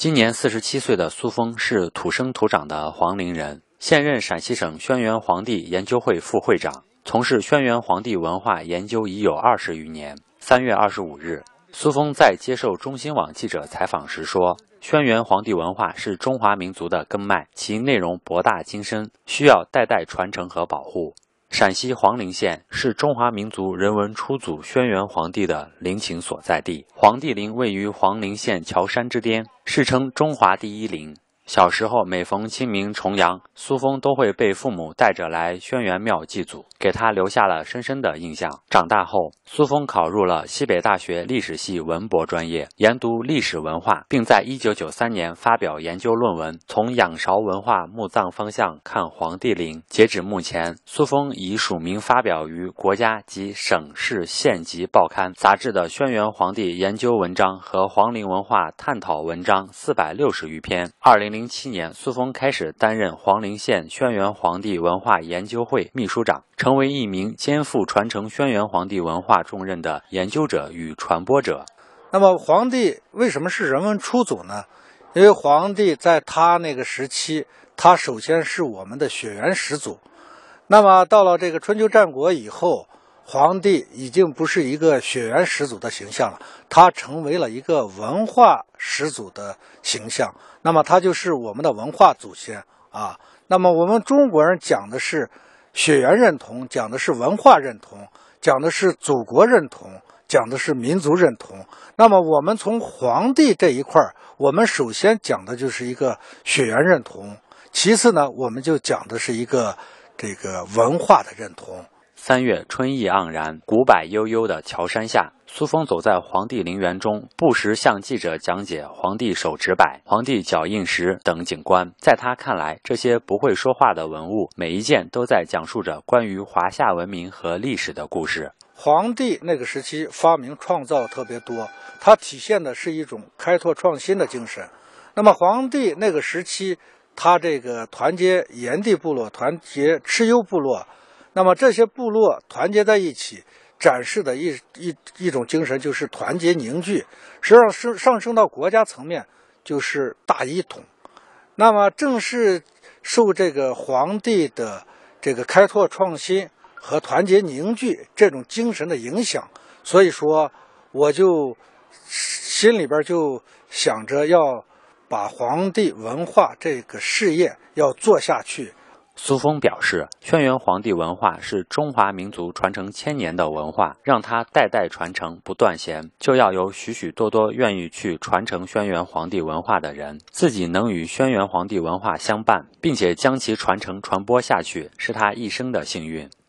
今年47岁的苏峰是土生土长的黄陵人，现任陕西省轩辕黄帝研究会副会长，从事轩辕黄帝文化研究已有20余年。3月25日，苏峰在接受中新网记者采访时说，轩辕黄帝文化是中华民族的根脉，其内容博大精深，需要代代传承和保护。陕西黄陵县是中华民族人文初祖轩辕黄帝的陵寝所在地，黄帝陵位于黄陵县乔山之巅，世称中华第一陵。小时候每逢清明重阳，苏峰都会被父母带着来轩辕庙祭祖，给他留下了深深的印象。长大后，苏峰考入了西北大学历史系文博专业，研读历史文化，并在1993年发表研究论文《从仰韶文化墓葬方向看黄帝陵》。截止目前，苏峰已署名发表于国家及省市县级报刊杂志的轩辕黄帝研究文章和黄陵文化探讨文章460余篇。2007年，苏峰开始担任黄陵县轩辕黄帝文化研究会秘书长，成为一名肩负传承轩辕黄帝文化重任的研究者与传播者。 那么黄帝为什么是人文初祖呢？因为黄帝在他那个时期，他首先是我们的血缘始祖。那么到了这个春秋战国以后，黄帝已经不是一个血缘始祖的形象了，他成为了一个文化始祖的形象。那么他就是我们的文化祖先啊。那么我们中国人讲的是血缘认同，讲的是文化认同，讲的是祖国认同，讲的是民族认同。那么我们从黄帝这一块，我们首先讲的就是一个血缘认同，其次呢，我们就讲的是一个这个文化的认同。 3月春意盎然，古柏悠悠的乔山下，苏峰走在黄帝陵园中，不时向记者讲解黄帝手指柏、黄帝脚印石等景观。在他看来，这些不会说话的文物，每一件都在讲述着关于华夏文明和历史的故事。 黄帝那个时期发明创造特别多，它体现的是一种开拓创新的精神。那么黄帝那个时期，他这个团结炎帝部落，团结蚩尤部落，那么这些部落团结在一起，展示的一种精神就是团结凝聚，实际上上升到国家层面就是大一统。那么正是受这个黄帝的这个开拓创新和团结凝聚这种精神的影响，所以说我就心里边就想着要把黄帝文化这个事业要做下去。 苏峰表示，轩辕黄帝文化是中华民族传承千年的文化，让它代代传承不断弦，就要有许许多多愿意去传承轩辕黄帝文化的人，自己能与轩辕黄帝文化相伴，并且将其传承传播下去，是他一生的幸运。